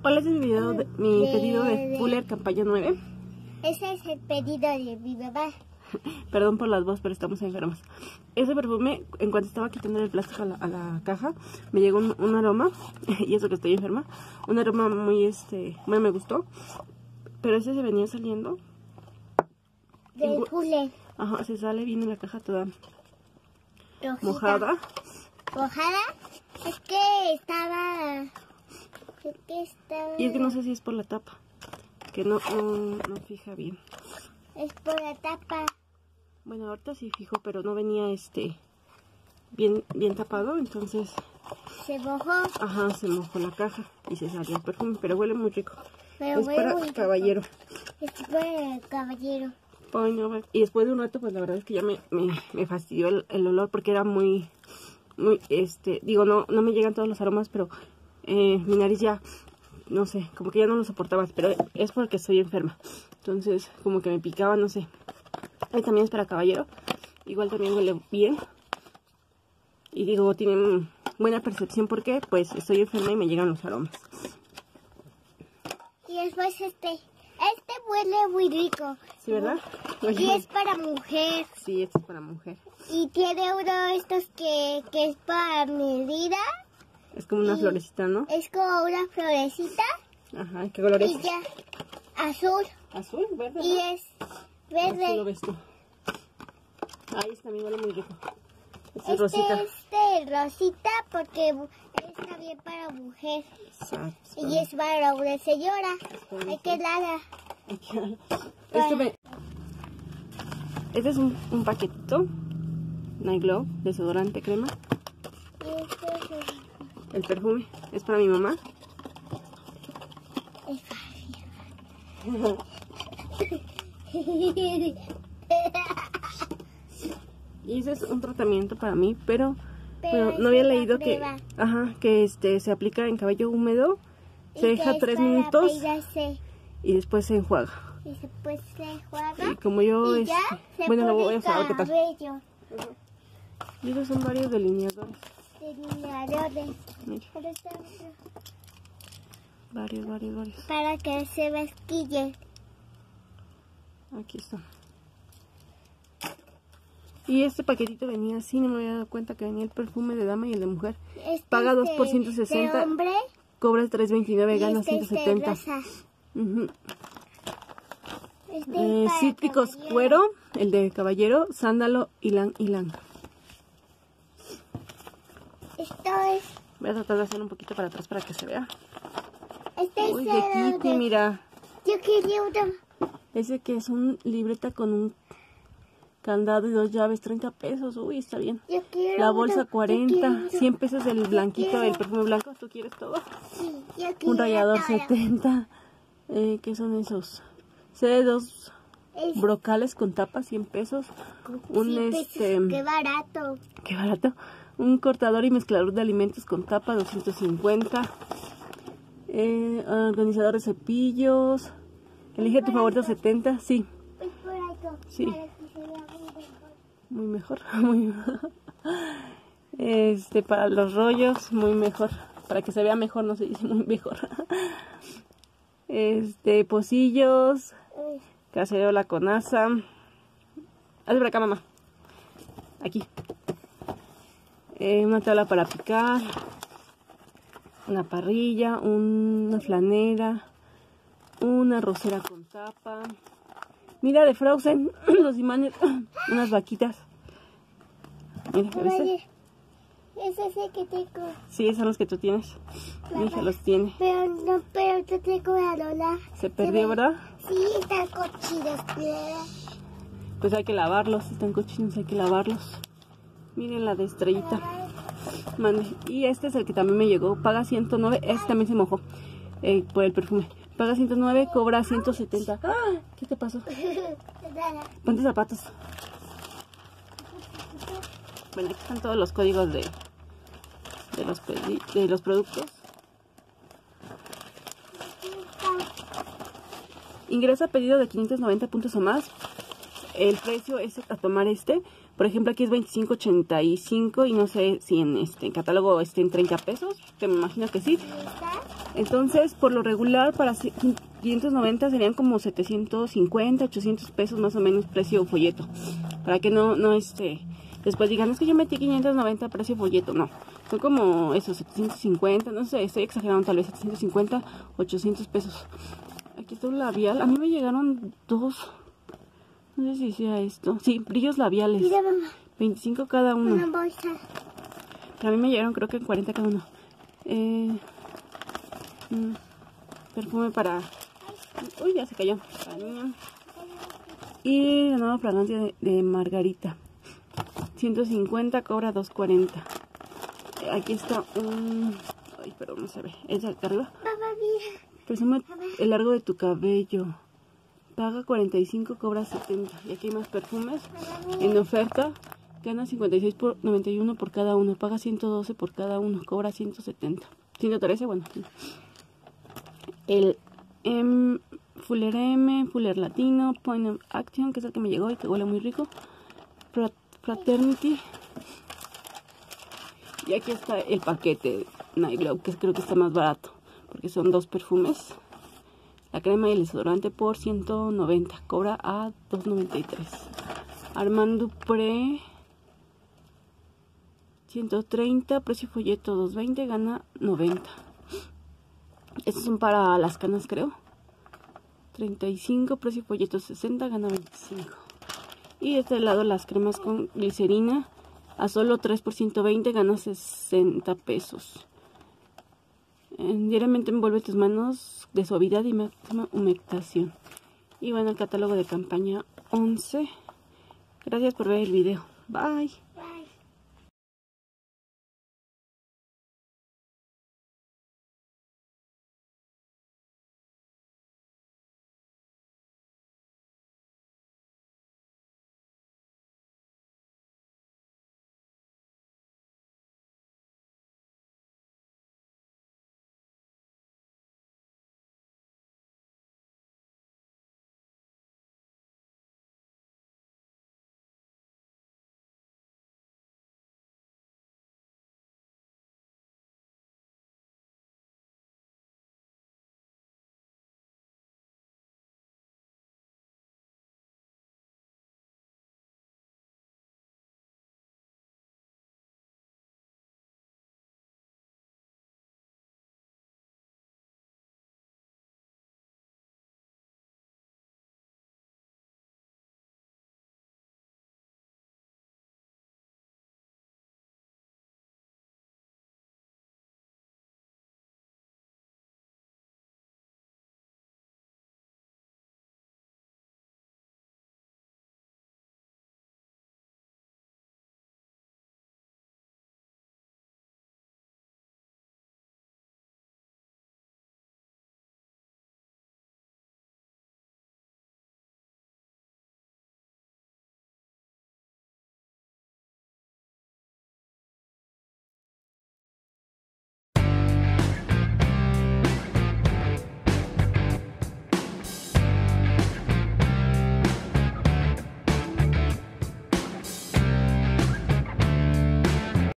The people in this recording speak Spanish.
Hola, este es mi pedido de Fuller Campaña 9. Ese es el pedido de mi mamá. Perdón por las voces, pero estamos enfermas. Ese perfume, en cuanto estaba quitando el plástico a la caja, me llegó un aroma, y eso que estoy enferma, un aroma muy, me gustó, pero ese se venía saliendo. Del Fuller. Ajá, se sale bien en la caja toda Rojita. mojada. ¿Mojada? Es que estaba... Y es que no sé si es por la tapa, que no fija bien. Es por la tapa. Bueno, ahorita sí fijo, pero no venía bien tapado, entonces... Se mojó. Ajá, se mojó la caja y se salió el perfume, pero huele muy rico. Pero es huele para muy caballero. Es para caballero. Bueno, y después de un rato, pues la verdad es que ya me fastidió el olor, porque era muy, digo, no me llegan todos los aromas, pero mi nariz ya, no sé, como que ya no lo soportaba, pero es porque estoy enferma. Entonces, como que me picaba, no sé. También es para caballero. Igual también huele bien. Y digo, tienen buena percepción porque pues estoy enferma y me llegan los aromas. Y después este huele muy rico. ¿Sí, verdad? Y es para mujer. Sí, este es para mujer. Y tiene uno de estos que es para medida. Es como una florecita, ¿no? Es como una florecita. Ajá, ¿qué color es? Y ya, azul. Azul, verde. Y es verde. Así lo ves tú. Ahí está, también huele muy rico. Este es rosita. Rosita porque está bien para mujer. Exacto. Y es para una señora. Hay que nada. Este es un paquetito Night Glow, desodorante, crema. El perfume es para mi mamá. Es para mi mamá. Y ese es un tratamiento para mí, pero no había leído que se aplica en cabello húmedo, se deja 3 minutos y después se enjuaga. Y después se enjuaga. Y como yo y ya se bueno, lo pone voy a saber qué tal. cabello. Y esos son varios delineadores. Delineadores. Mira, Pero está otro. varios. Para que se masquille. Aquí está. Y este paquetito venía así, no me había dado cuenta que venía el perfume de dama y el de mujer. Paga 2 por 160, de hombre, cobras 3.29, ganas y 170. rosa. Cítricos caballero. cuero, el de caballero, sándalo, ylang. Esto es... Voy a tratar de hacer un poquito para atrás para que se vea. Uy, es de Kitty, mira. Yo quería uno. Ese que es un libreta con un candado y 2 llaves, 30 pesos. Uy, está bien. Yo quiero La bolsa uno. 40, 100 pesos el blanquito, el perfume blanco. ¿Tú quieres todo? Sí, yo Un quiero rallador todo. 70. ¿Qué son esos? C2 brocales con tapa, 100 pesos. Un 100 pesos, qué barato. Qué barato. Un cortador y mezclador de alimentos con tapa, 250. Organizador de cepillos. Elige tu favorito, 70. Sí. Es barato. Sí. Para que se vea Muy mejor. Para los rollos, muy mejor. Para que se vea mejor, no se dice muy mejor. Pocillos. Cacerola con asa. Hazle para acá, mamá. Aquí. Una tabla para picar. Una parrilla. Una flanera. Una rosera con tapa. Mira, de Frozen. Los imanes. Unas vaquitas. Mira, ¿viste? Es ese que tengo. Sí, son los que tú tienes. Mi hija los tiene. Pero yo tengo la Lola. Se perdió, ¿verdad? Sí, están cochinos. Pues hay que lavarlos. Están cochinos, hay que lavarlos. Miren la de estrellita. Mande. Y este es el que también me llegó. Paga 109. Este también se mojó por el perfume. Paga 109, cobra 170. ¡Ah! ¿Qué te pasó? Ponte zapatos. Bueno, aquí están todos los códigos de los productos. Ingresa pedido de 590 puntos o más. El precio es a tomar Por ejemplo, aquí es 25.85 y no sé si en catálogo esté en 30 pesos, que me imagino que sí. Entonces, por lo regular, para 590 serían como 750, 800 pesos más o menos precio folleto. Para que no después digan, es que yo metí 590 precio folleto. No, son como esos 750, no sé, estoy exagerando, tal vez 750, 800 pesos. Aquí está un labial. A mí me llegaron dos, no sé si sea esto. Sí, brillos labiales. Mira, mamá. 25 cada uno. Una bolsa. Pero a mí me llegaron creo que en 40 cada uno. Perfume para... Uy, ya se cayó. Para niña. Y la nueva fragancia de Margarita. 150, cobra 2.40. Aquí está un... Ay, pero no se ve. Es de acá arriba. Papá, mira. Perfume el largo de tu cabello. Paga 45, cobra 70. Y aquí hay más perfumes en oferta. Gana 56 por 91 por cada uno. Paga 112 por cada uno. Cobra 170. 113, bueno. El Fuller M, Fuller Latino, Point of Action, que es el que me llegó y que huele muy rico. Fraternity. Y aquí está el paquete Night Glow, que creo que está más barato. Porque son dos perfumes. La crema y el desodorante por 190. Cobra a 2.93. Armand Dupré 130. Precio folleto 2.20. Gana 90. Estos son para las canas, creo. 35. Precio folleto 60. Gana 25. Y de este lado las cremas con glicerina. A solo 3 por 120. Gana 60 pesos. Diariamente envuelve tus manos de suavidad y máxima humectación. Y bueno, el catálogo de campaña 11. Gracias por ver el video. Bye.